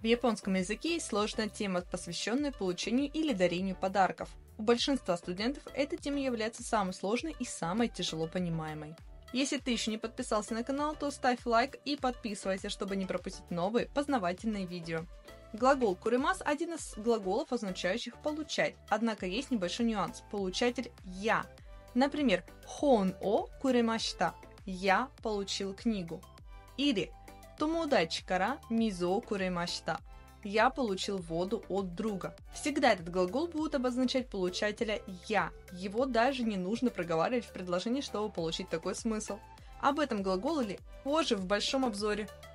японском языке есть сложная тема, посвященная получению или дарению подарков. У большинства студентов эта тема является самой сложной и самой тяжело понимаемой. Если ты еще не подписался на канал, то ставь лайк и подписывайся, чтобы не пропустить новые познавательные видео. Глагол куримас – один из глаголов, означающих «получать», однако есть небольшой нюанс – получатель «я». Например, хон о куримашита – «я получил книгу». Или томодачи кара мизу о куримашита – «я получил воду от друга». Всегда этот глагол будет обозначать получателя «я». Его даже не нужно проговаривать в предложении, чтобы получить такой смысл. Об этом глаголе позже в большом обзоре.